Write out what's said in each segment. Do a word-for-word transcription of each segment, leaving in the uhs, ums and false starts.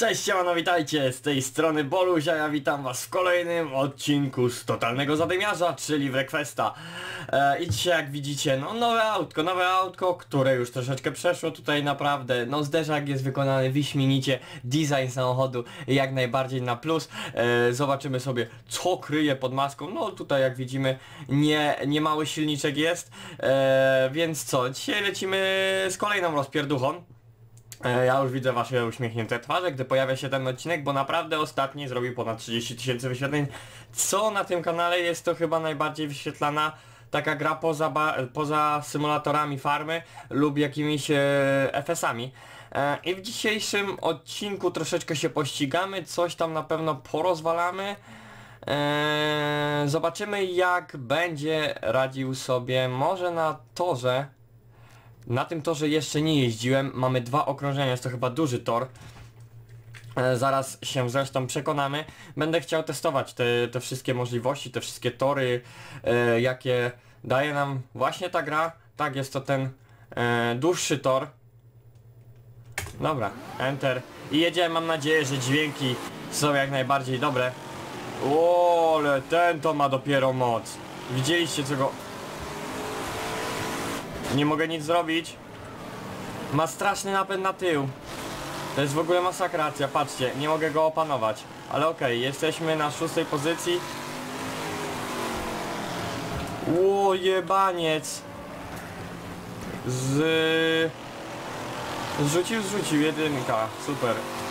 Cześć, siemano, witajcie, z tej strony Boluzia, ja witam was w kolejnym odcinku z Totalnego Zadymiarza, czyli Wrequesta. E, I dzisiaj, jak widzicie, no nowe autko, nowe autko, które już troszeczkę przeszło tutaj naprawdę, no zderzak jest wykonany wyśmienicie, design samochodu jak najbardziej na plus. E, zobaczymy sobie, co kryje pod maską. No tutaj, jak widzimy, nie, nie mały silniczek jest, e, więc co, dzisiaj lecimy z kolejną rozpierduchą. Ja już widzę wasze uśmiechnięte twarze, gdy pojawia się ten odcinek, bo naprawdę ostatni zrobił ponad trzydzieści tysięcy wyświetleń, co na tym kanale jest to chyba najbardziej wyświetlana taka gra poza, poza symulatorami farmy lub jakimiś e, F S ami. E, I w dzisiejszym odcinku troszeczkę się pościgamy, coś tam na pewno porozwalamy. E, zobaczymy, jak będzie radził sobie może na torze. Na tym torze jeszcze nie jeździłem, mamy dwa okrążenia, jest to chyba duży tor. E, zaraz się zresztą przekonamy. Będę chciał testować te, te wszystkie możliwości, te wszystkie tory, e, jakie daje nam właśnie ta gra. Tak, jest to ten e, dłuższy tor. Dobra, enter. I jedziemy, mam nadzieję, że dźwięki są jak najbardziej dobre. O, ale ten to ma dopiero moc. Widzieliście, co go... Nie mogę nic zrobić. Ma straszny napęd na tył. To jest w ogóle masakracja, patrzcie, nie mogę go opanować. Ale okej, okay, jesteśmy na szóstej pozycji. Ło, jebaniec. Z... Zrzucił, zrzucił, jedynka, super.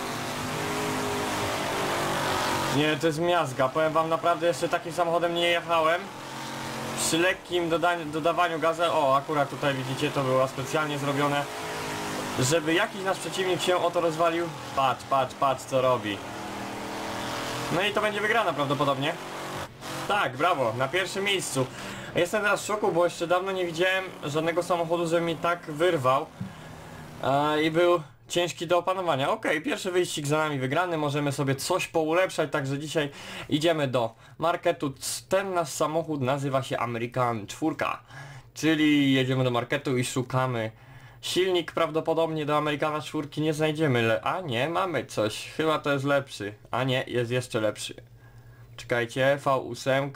Nie, to jest miazga, powiem wam, naprawdę jeszcze takim samochodem nie jechałem. Przy lekkim dodawaniu gazu, o akurat tutaj widzicie, to było specjalnie zrobione, żeby jakiś nasz przeciwnik się o to rozwalił. Patrz, patrz, patrz co robi. No i to będzie wygrana prawdopodobnie. Tak, brawo, na pierwszym miejscu. Jestem teraz w szoku, bo jeszcze dawno nie widziałem żadnego samochodu, żeby mi tak wyrwał. e, I był ciężki do opanowania. Okej, okay, pierwszy wyścig za nami wygrany, możemy sobie coś poulepszać, także dzisiaj idziemy do marketu. Ten nasz samochód nazywa się American cztery, czyli jedziemy do marketu i szukamy. Silnik prawdopodobnie do Americana cztery nie znajdziemy, a nie, mamy coś, chyba to jest lepszy, a nie, jest jeszcze lepszy. Czekajcie, V osiem.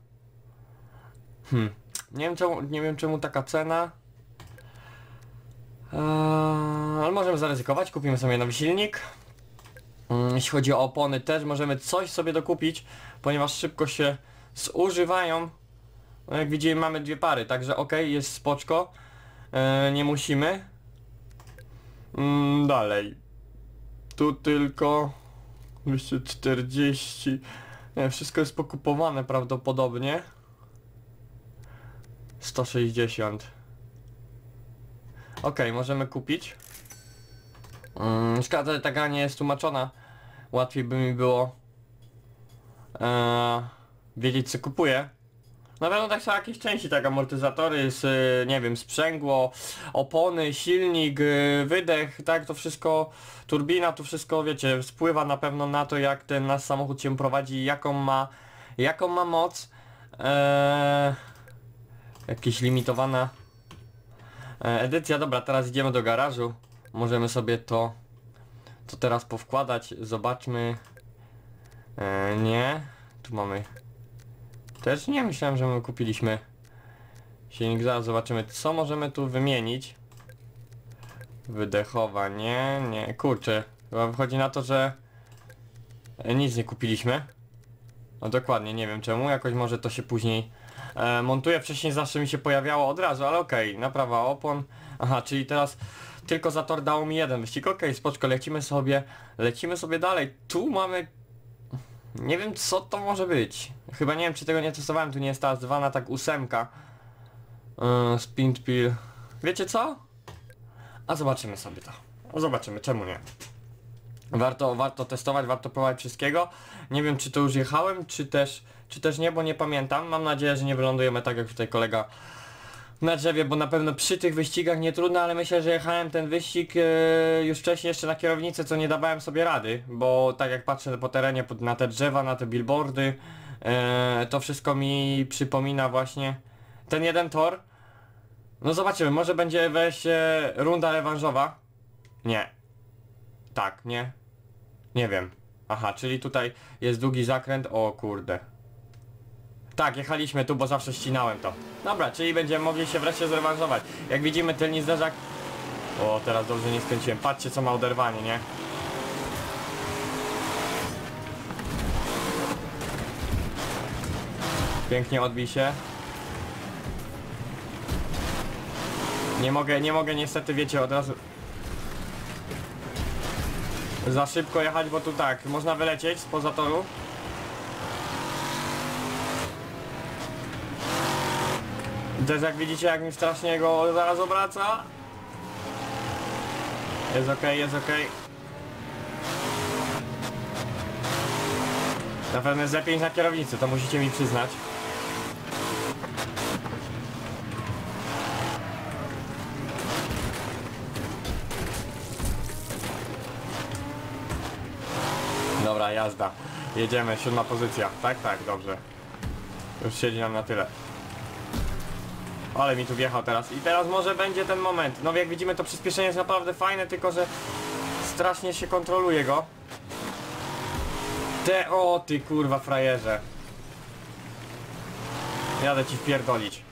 Hmm, nie wiem czemu, nie wiem czemu taka cena. Eee, ale możemy zaryzykować, kupimy sobie nowy silnik. Eee, jeśli chodzi o opony też możemy coś sobie dokupić, ponieważ szybko się zużywają. No jak widzimy mamy dwie pary, także ok, jest spoczko. Eee, nie musimy. Eee, dalej. Tu tylko dwieście czterdzieści. Nie, wszystko jest pokupowane prawdopodobnie. sto sześćdziesiąt. Okej, okay, możemy kupić. Hmm, szkoda, że ta gra nie jest tłumaczona. Łatwiej by mi było e, wiedzieć co kupuję. Na pewno tak są jakieś części, tak amortyzatory, z, nie wiem, sprzęgło, opony, silnik, wydech, tak, to wszystko, turbina, to wszystko, wiecie, wpływa na pewno na to, jak ten nasz samochód się prowadzi, jaką ma, jaką ma moc. E, jakieś limitowana edycja. Dobra, teraz idziemy do garażu. Możemy sobie to to teraz powkładać. Zobaczmy. E, nie. Tu mamy. Też nie myślałem, że my kupiliśmy silnik. Zaraz zobaczymy, co możemy tu wymienić. Wydechowa. Nie, nie. Kurczę. Chyba wychodzi na to, że nic nie kupiliśmy. No dokładnie, nie wiem czemu. Jakoś może to się później e, montuje. Wcześniej zawsze mi się pojawiało od razu, ale okej. Okay. Naprawa opon. Aha, czyli teraz tylko za tor dało mi jeden wyścig. Okej, okay, spoczko, lecimy sobie. Lecimy sobie dalej. Tu mamy... Nie wiem co to może być. Chyba nie wiem czy tego nie testowałem. Tu nie jest ta zwana tak ósemka. Yy, Spin Peel. Wiecie co? A zobaczymy sobie to. Zobaczymy, czemu nie. Warto, warto testować, warto próbować wszystkiego. Nie wiem czy to już jechałem, czy też, czy też nie, bo nie pamiętam. Mam nadzieję, że nie wylądujemy tak jak tutaj kolega na drzewie, bo na pewno przy tych wyścigach nie trudno, ale myślę, że jechałem ten wyścig e, już wcześniej jeszcze na kierownicy, co nie dawałem sobie rady, bo tak jak patrzę po terenie, na te drzewa, na te billboardy, e, to wszystko mi przypomina właśnie ten jeden tor. No zobaczymy, może będzie wejść e, runda rewanżowa. Nie. Tak, nie. Nie wiem. Aha, czyli tutaj jest długi zakręt. O kurde. Tak, jechaliśmy tu, bo zawsze ścinałem to. Dobra, czyli będziemy mogli się wreszcie zrewanżować. Jak widzimy, tylny zderzak... O, teraz dobrze nie skręciłem. Patrzcie, co ma oderwanie, nie? Pięknie odbij się. Nie mogę, nie mogę niestety, wiecie, od razu... Za szybko jechać, bo tu tak, można wylecieć spoza toru. Też jak widzicie, jak mi strasznie go zaraz obraca. Jest ok, jest ok. Na pewno jest lepiej na kierownicy, to musicie mi przyznać. Dobra, jazda. Jedziemy, siódma pozycja. Tak, tak, dobrze. Już siedzi nam na tyle. Ale mi tu wjechał teraz. I teraz może będzie ten moment. No jak widzimy, to przyspieszenie jest naprawdę fajne, tylko że strasznie się kontroluje go. Te, o ty kurwa frajerze. Jadę ci wpierdolić.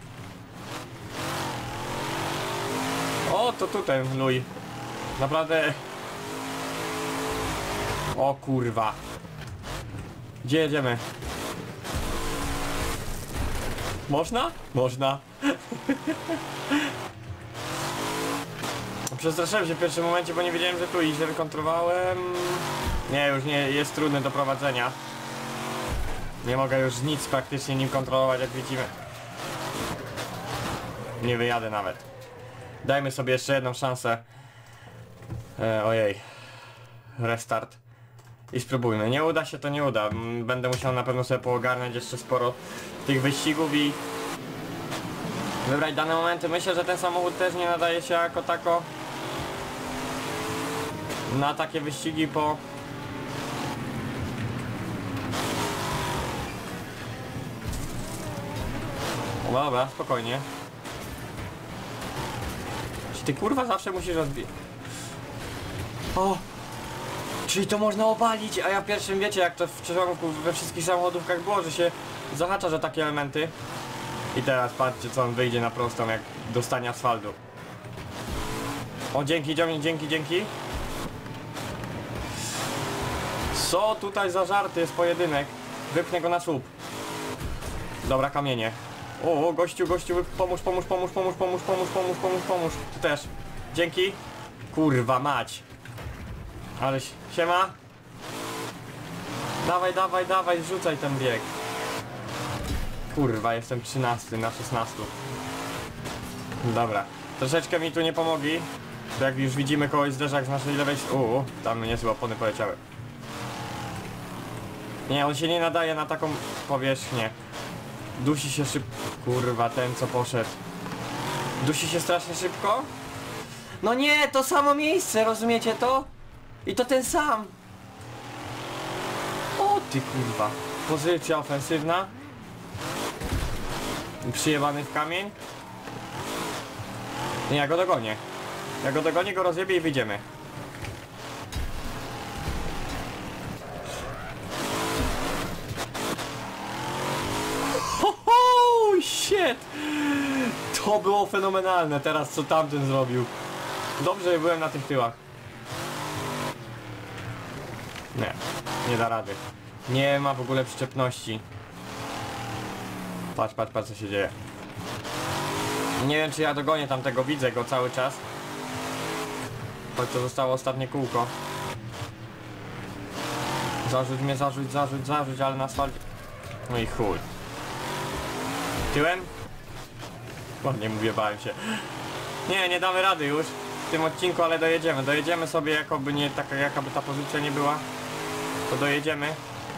O, to tutaj, luj. Naprawdę... O kurwa. Gdzie jedziemy? Można? Można. Przestraszyłem się w pierwszym momencie, bo nie wiedziałem, że tu idzie. Wykontrowałem. Nie, już nie jest trudny do prowadzenia. Nie mogę już nic praktycznie nim kontrolować, jak widzimy. Nie wyjadę nawet. Dajmy sobie jeszcze jedną szansę. E, ojej. Restart. I spróbujmy. Nie uda się, to nie uda. Będę musiał na pewno sobie poogarnąć jeszcze sporo tych wyścigów i wybrać dane momenty. Myślę, że ten samochód też nie nadaje się jako tako na takie wyścigi po... O, dobra, spokojnie. Czy ty kurwa zawsze musisz rozbijać? O! Czyli to można obalić, a ja w pierwszym, wiecie, jak to w początku we wszystkich samochodówkach było, że się zahacza, że takie elementy. I teraz patrzcie, co on wyjdzie na prostą, jak dostanie asfaltu. O, dzięki, dzięki, dzięki, dzięki. Co tutaj za żarty, jest pojedynek. Wypchnę go na słup. Dobra, kamienie. O, o, gościu, gościu, pomóż, pomóż, pomóż, pomóż, pomóż, pomóż, pomóż, pomóż, pomóż. Ty też. Dzięki. Kurwa mać. Ale siema. Dawaj, dawaj, dawaj, rzucaj ten bieg. Kurwa, jestem trzynasty na szesnastu. Dobra. Troszeczkę mi tu nie pomogli. To jak już widzimy kogoś zderzak z naszej lewej... Uuu, tam niezłe opony poleciały. Nie, on się nie nadaje na taką powierzchnię. Dusi się szybko. Kurwa, ten co poszedł. Dusi się strasznie szybko? No nie, to samo miejsce, rozumiecie to? I to ten sam. O ty kurwa. Pozycja ofensywna. Przyjebany w kamień. Nie, ja go dogonię. Ja go dogonię, go rozjebię i wyjdziemy. Ho, ho, shit! To było fenomenalne teraz, co tamten zrobił. Dobrze, że byłem na tych tyłach. Nie, nie da rady. Nie ma w ogóle przyczepności. Patrz, patrz, patrz co się dzieje. Nie wiem czy ja dogonię tamtego, widzę go cały czas. Choć to zostało ostatnie kółko. Zarzuć mnie, zarzuć, zarzuć, zarzuć, ale na asfalcie. No i chuj. Tyłem? Ładnie mówię, bałem się. Nie, nie damy rady już w tym odcinku, ale dojedziemy. Dojedziemy sobie, jakoby nie taka, jakaby ta pozycja nie była. To dojedziemy.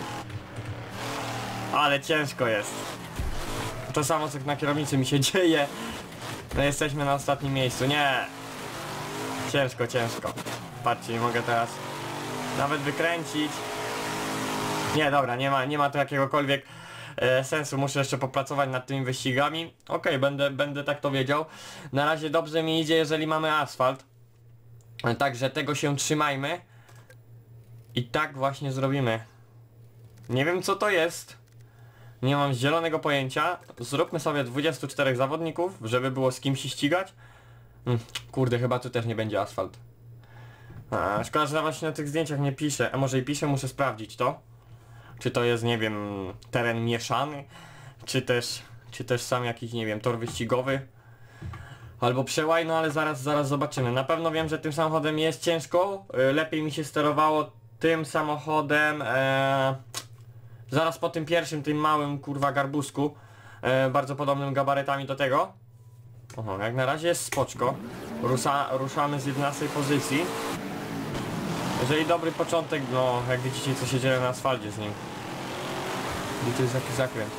Ale ciężko jest. To samo co na kierownicy mi się dzieje. No jesteśmy na ostatnim miejscu. Nie. Ciężko, ciężko. Patrzcie, nie mogę teraz nawet wykręcić. Nie, dobra, nie ma, nie ma tu jakiegokolwiek e, sensu. Muszę jeszcze popracować nad tymi wyścigami. Okej, okay, będę, będę tak to wiedział. Na razie dobrze mi idzie, jeżeli mamy asfalt. Także tego się trzymajmy. I tak właśnie zrobimy. Nie wiem co to jest. Nie mam zielonego pojęcia. Zróbmy sobie dwudziestu czterech zawodników, żeby było z kim się ścigać. Hmm, kurde, chyba tu też nie będzie asfalt. A, szkoda, że właśnie na tych zdjęciach nie pisze. A może i pisze, muszę sprawdzić to. Czy to jest, nie wiem, teren mieszany? Czy też, czy też sam jakiś, nie wiem, tor wyścigowy? Albo przełaj, no ale zaraz, zaraz zobaczymy. Na pewno wiem, że tym samochodem jest ciężko. Yy, lepiej mi się sterowało tym samochodem. Ee, zaraz po tym pierwszym, tym małym, kurwa, garbusku. Yy, bardzo podobnym gabarytami do tego. Oho, jak na razie jest spoczko. Rusza, ruszamy z jedenastej pozycji. Jeżeli dobry początek, no jak widzicie co się dzieje na asfalcie z nim. I to jest taki zakręt.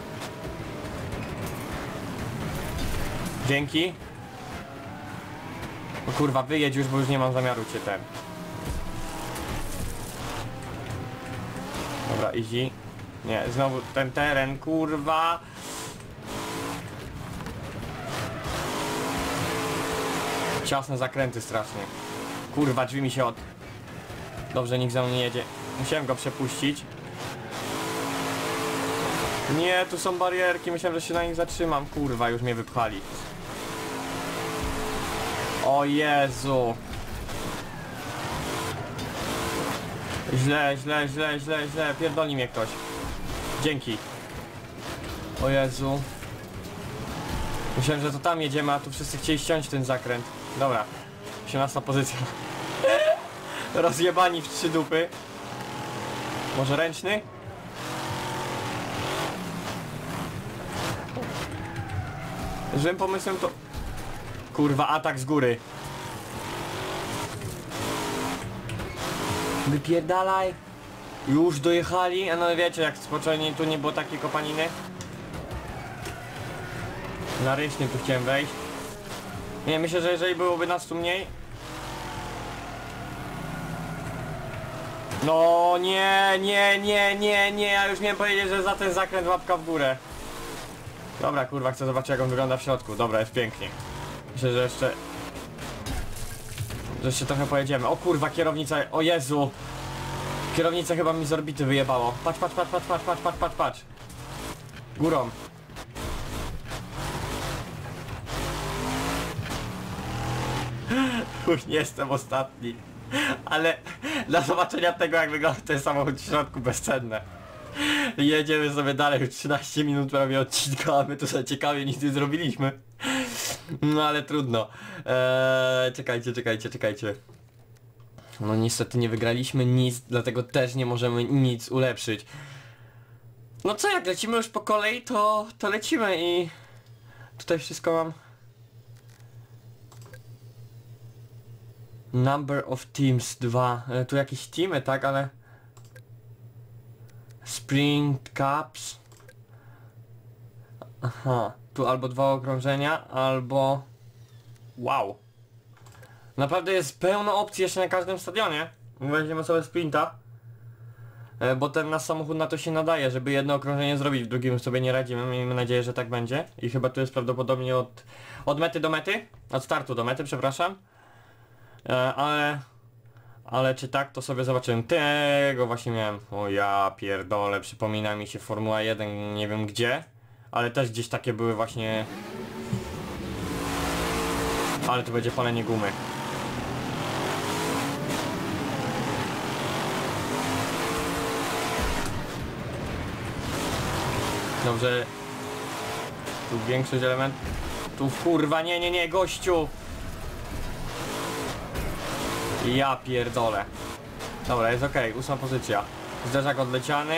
Dzięki. O kurwa, wyjedź już, bo już nie mam zamiaru cię ten. Dobra, easy. Nie, znowu ten teren, kurwa. Ciasne zakręty strasznie. Kurwa, drzwi mi się od... Dobrze, nikt za mną nie jedzie. Musiałem go przepuścić. Nie, tu są barierki, myślałem, że się na nich zatrzymam. Kurwa, już mnie wypchali. O Jezu. Źle, źle, źle, źle, źle. Pierdoli mnie ktoś. Dzięki. O Jezu. Myślałem, że to tam jedziemy, a tu wszyscy chcieli ściąć ten zakręt. Dobra. osiemnasta pozycja. Rozjebani w trzy dupy. Może ręczny? Złym pomysłem to... Kurwa, atak z góry. Wypierdalaj. Już dojechali, a no wiecie jak spokojnie tu nie było takiej kopaniny. Na ręczny tu chciałem wejść. Nie, myślę, że jeżeli byłoby nas tu mniej... No nie, nie, nie, nie, nie, ja już miałem powiedzieć, że za ten zakręt łapka w górę. Dobra, kurwa, chcę zobaczyć jak on wygląda w środku. Dobra, jest pięknie. Myślę, że jeszcze... Że jeszcze trochę pojedziemy. O kurwa, kierownica, o Jezu. Kierownica chyba mi z orbity wyjebało. Patrz, patrz, patrz, patrz, patrz, patrz, patrz, patrz, patrz. Górą. Już nie jestem ostatni. Ale dla zobaczenia tego jak wygląda ten samochód w środku bezcenne. Jedziemy sobie dalej, już trzynaście minut prawie odcinka, a my tu sobie ciekawie nic nie zrobiliśmy. No ale trudno. Eee, czekajcie, czekajcie, czekajcie. No niestety nie wygraliśmy nic, dlatego też nie możemy nic ulepszyć. No co, jak lecimy już po kolei, to, to lecimy i... Tutaj wszystko mam... Number of teams dwa. E, tu jakieś teamy, tak, ale... Sprint Cups. Aha. Tu albo dwa okrążenia, albo... Wow. Naprawdę jest pełno opcji jeszcze na każdym stadionie. Weźmiemy sobie sprinta. E, bo ten nasz samochód na to się nadaje, żeby jedno okrążenie zrobić, w drugim sobie nie radzimy. Miejmy nadzieję, że tak będzie. I chyba tu jest prawdopodobnie od, od mety do mety. Od startu do mety, przepraszam. E, ale... Ale czy tak, to sobie zobaczyłem. Tego właśnie miałem. O ja pierdolę, przypomina mi się Formuła jeden, nie wiem gdzie. Ale też gdzieś takie były właśnie... Ale to będzie palenie gumy. Dobrze. Tu większość elementów. Tu kurwa, nie, nie, nie, gościu! Ja pierdolę. Dobra, jest okej, okay. Ósma pozycja. Zderzak odleciany.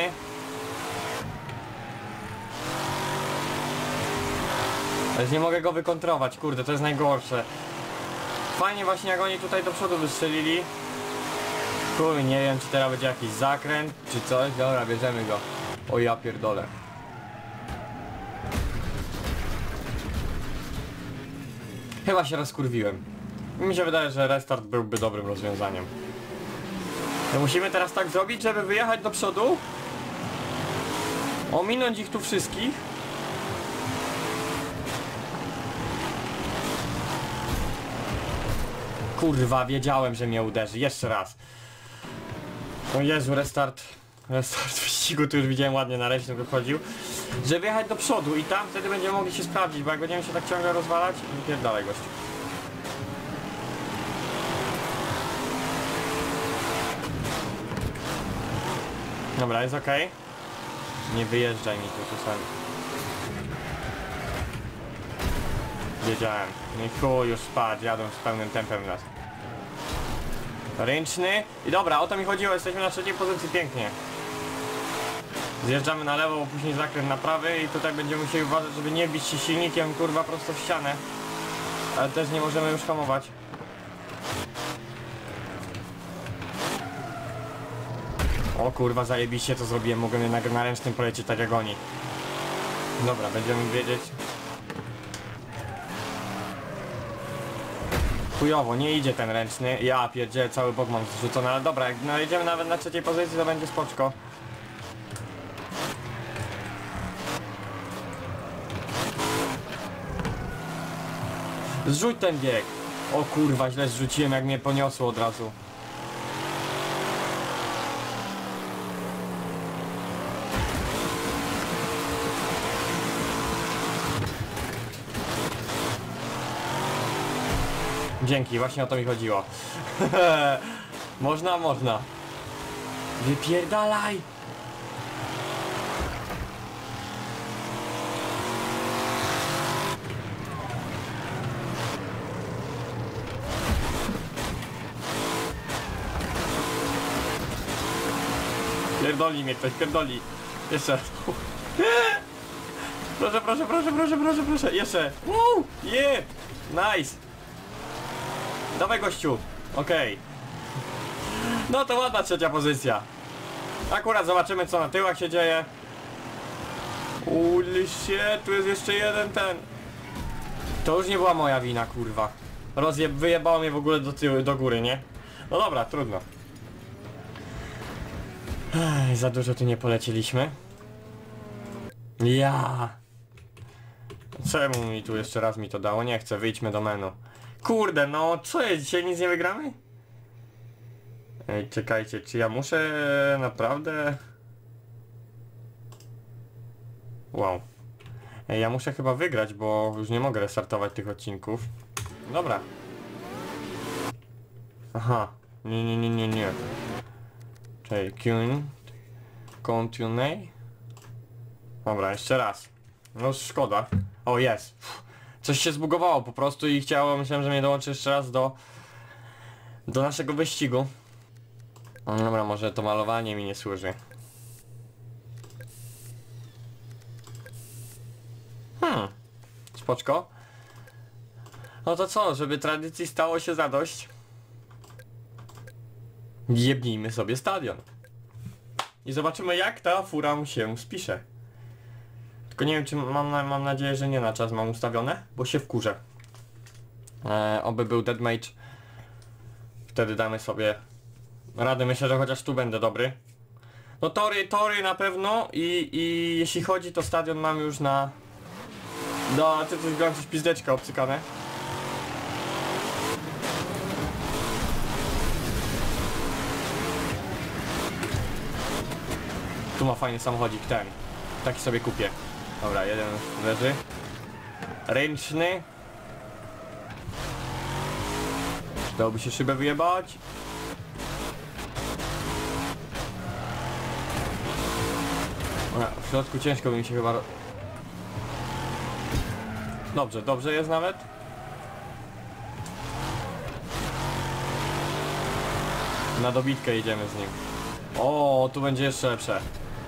Ale nie mogę go wykontrować, kurde, to jest najgorsze. Fajnie właśnie jak oni tutaj do przodu wystrzelili. Kurde, nie wiem czy teraz będzie jakiś zakręt, czy coś. Dobra, bierzemy go. O ja pierdolę. Chyba się rozkurwiłem. Mi się wydaje, że restart byłby dobrym rozwiązaniem. To musimy teraz tak zrobić, żeby wyjechać do przodu. Ominąć ich tu wszystkich. Kurwa, wiedziałem, że mnie uderzy. Jeszcze raz. O Jezu, restart. Restart wyścigu, tu już widziałem ładnie na ręcznym wychodził. Żeby jechać do przodu i tam wtedy będziemy mogli się sprawdzić, bo jak będziemy się tak ciągle rozwalać, wypierdalaj gościu. Dobra, jest ok. Nie wyjeżdżaj mi tu czasami. Wiedziałem. No i chuj, już spadł, jadą z pełnym tempem w nas. Ręczny. I dobra, o to mi chodziło, jesteśmy na trzeciej pozycji, pięknie. Zjeżdżamy na lewo, bo później zakręt na prawy i tutaj będziemy musieli uważać, żeby nie bić się silnikiem, kurwa, prosto w ścianę. Ale też nie możemy już hamować. O kurwa, zajebiście to zrobiłem, mogłem jednak na ręcznym polecieć tak jak oni. Dobra, będziemy wiedzieć. Chujowo, nie idzie ten ręczny. Ja pierdzielę, cały bok mam zrzucony, ale dobra, jak najedziemy nawet na trzeciej pozycji, to będzie spoczko. Zrzuć ten bieg. O kurwa, źle zrzuciłem, jak mnie poniosło od razu. Dzięki, właśnie o to mi chodziło. Można, można. Wypierdalaj! Pierdoli mnie ktoś, pierdoli. Jeszcze. Proszę, proszę, proszę, proszę, proszę, proszę. Jeszcze. Woo! Yeah! Nice! Dawaj gościu. Okej. Okay. No to ładna trzecia pozycja. Akurat zobaczymy co na tyłach się dzieje. Holy shit, tu jest jeszcze jeden ten. To już nie była moja wina, kurwa. Rozjeb... Wyjebało mnie w ogóle do tyłu, do góry, nie? No dobra, trudno. Ej, za dużo tu nie polecieliśmy. Ja. Czemu mi tu jeszcze raz mi to dało? Nie chcę, wyjdźmy do menu. Kurde, no co jest? Dzisiaj nic nie wygramy? Ej, czekajcie, czy ja muszę naprawdę... Wow. Ej, ja muszę chyba wygrać, bo już nie mogę restartować tych odcinków. Dobra. Aha. Nie, nie, nie, nie, nie. Czekaj, Q. Continue. Dobra, jeszcze raz. No szkoda. O, jest. Coś się zbugowało po prostu i chciało, myślałem, że mnie dołączy jeszcze raz do do naszego wyścigu. No dobra, może to malowanie mi nie służy. Hmm. Spoczko. No to co, żeby tradycji stało się zadość, jebnijmy sobie stadion. I zobaczymy jak ta fura mu się spisze. Tylko nie wiem czy mam, na, mam nadzieję, że nie na czas mam ustawione, bo się wkurzę. Eee, oby był deathmatch. Wtedy damy sobie radę, myślę, że chociaż tu będę dobry. No tory, tory na pewno i, i jeśli chodzi to stadion mam już na... No, ty coś gram, coś pizdeczka obcykane. Tu ma fajny samochodzik ten. Taki sobie kupię. Dobra, jeden leży. Ręczny. Dałoby się szybę wyjebać. Dobra, w środku ciężko by mi się chyba... Dobrze, dobrze jest nawet. Na dobitkę idziemy z nim. O, tu będzie jeszcze lepsze.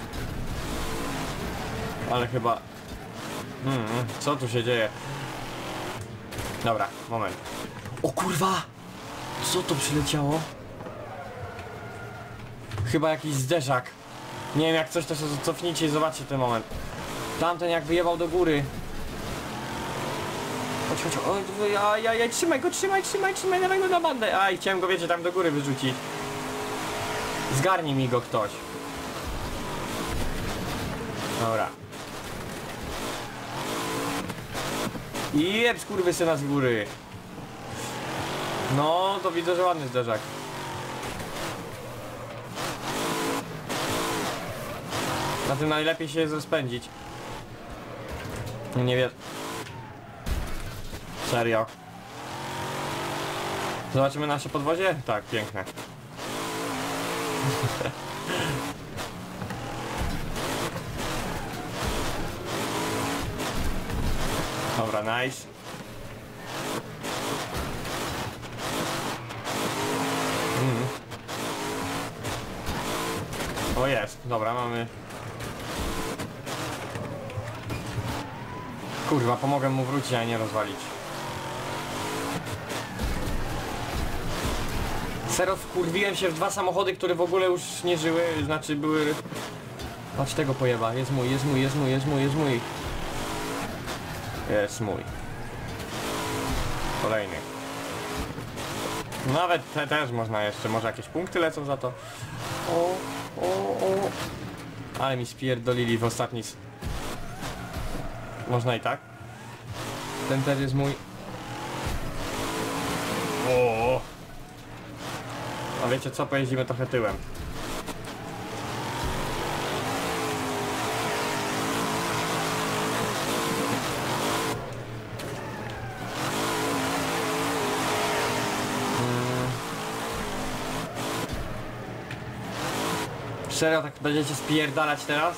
Ale chyba... Hmm, co tu się dzieje? Dobra, moment. O kurwa! Co to przyleciało? Chyba jakiś zderzak. Nie wiem, jak coś to się cofnijcie i zobaczcie ten moment. Tamten jak wyjebał do góry. Chodź, chodź, oj, aj, aj, aj, trzymaj go, trzymaj, trzymaj, trzymaj, dawaj go na bandę. Aj, chciałem go, wiecie, tam do góry wyrzucić. Zgarnij mi go ktoś. Dobra. I jeb skurwysyna z góry. No, to widzę, że ładny zderzak. Na tym najlepiej się jest rozpędzić. Nie wiem. Serio. Zobaczymy nasze podwozie? Tak, piękne. Dobra, nice. Mm. O jest, dobra, mamy. Kurwa, pomogę mu wrócić, a nie rozwalić. Serio, wkurwiłem się w dwa samochody, które w ogóle już nie żyły, znaczy były... Patrz tego pojeba, jest mój, jest mój, jest mój, jest mój, jest mój. Jest mój. Kolejny. Nawet te też można jeszcze, może jakieś punkty lecą za to. O, o, o. Ale mi spierdolili w ostatni... Można i tak. Ten też jest mój. O. A wiecie co? Pojeździmy trochę tyłem. Hmm. Serio, tak będziecie spierdalać teraz?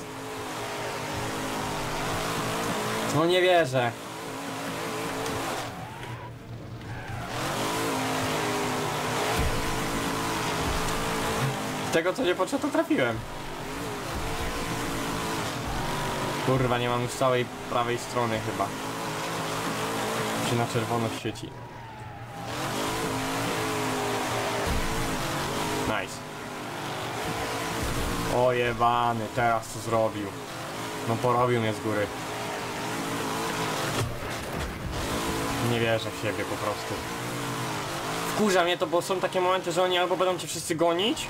No nie wierzę. Tego co nie potrzeba, to trafiłem. Kurwa, nie mam już całej prawej strony chyba. Się na czerwono świeci. Nice. O jebany, teraz co zrobił. No porobił mnie z góry. Nie wierzę w siebie po prostu. Wkurza mnie to, bo są takie momenty, że oni albo będą cię wszyscy gonić.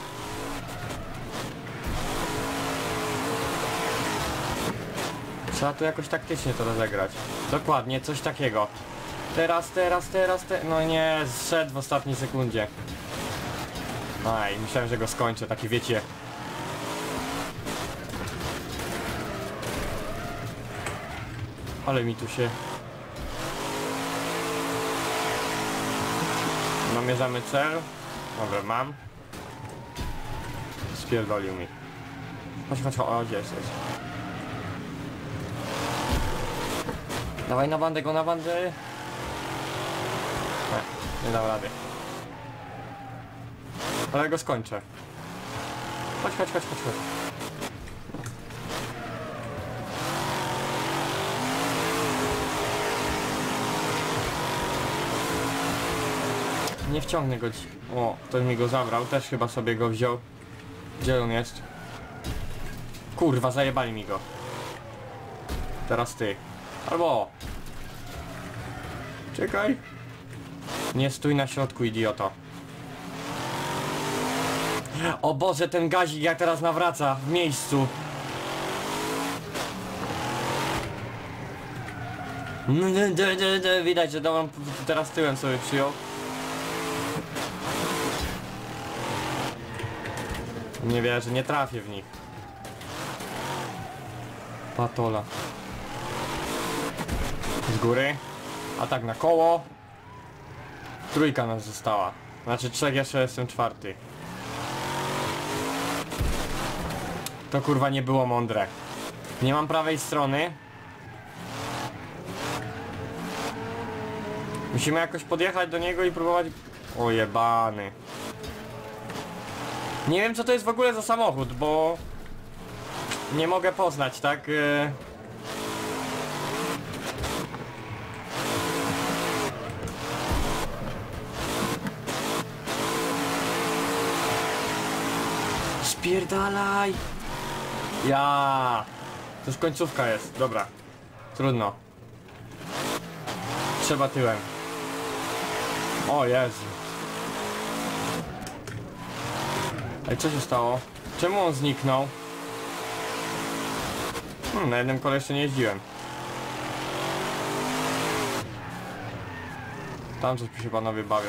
Trzeba tu jakoś taktycznie to rozegrać. Dokładnie, coś takiego. Teraz, teraz, teraz, te... No nie, zszedł w ostatniej sekundzie. Aj, myślałem, że go skończę, taki wiecie. Ale mi tu się... Namierzamy cel. Dobra, mam. Spierdolił mi. Chodź, chodź, chodź, o, gdzie jesteś? Dawaj na bandę go, na bandę. Nie, nie dam rady. Ale go skończę. Chodź, chodź, chodź, chodź, chodź. Nie wciągnę go ci... O, ktoś mi go zabrał, też chyba sobie go wziął. Gdzie on jest? Kurwa, zajebali mi go. Teraz ty. Albo... Czekaj. Nie stój na środku, idioto. O Boże, ten gazik jak teraz nawraca w miejscu. Widać, że dobrą teraz tyłem sobie przyjął. Nie wierzę, nie trafię w nich. Patola. Z góry. Atak na koło. Trójka nas została. Znaczy trzech, jeszcze jestem czwarty. To kurwa nie było mądre. Nie mam prawej strony. Musimy jakoś podjechać do niego i próbować... O jebany. Nie wiem co to jest w ogóle za samochód, bo... Nie mogę poznać, tak? Yy... Spierdalaj! Ja. To już końcówka jest, dobra. Trudno. Trzeba tyłem. O Jezu. Ej, co się stało? Czemu on zniknął? Hmm, na jednym kole jeszcze nie jeździłem. Tam coś się panowie bawią.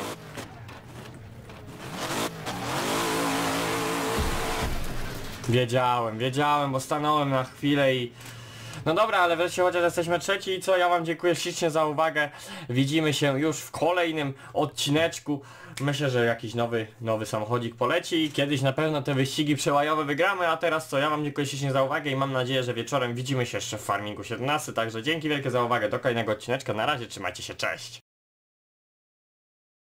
Wiedziałem, wiedziałem, bo stanąłem na chwilę i... No dobra, ale wreszcie chociaż jesteśmy trzeci i co, ja wam dziękuję ślicznie za uwagę. Widzimy się już w kolejnym odcineczku. Myślę, że jakiś nowy, nowy samochodzik poleci i kiedyś na pewno te wyścigi przełajowe wygramy, a teraz co, ja wam dziękuję ślicznie za uwagę i mam nadzieję, że wieczorem widzimy się jeszcze w Farmingu siedemnaście, także dzięki wielkie za uwagę, do kolejnego odcineczka, na razie, trzymajcie się, cześć!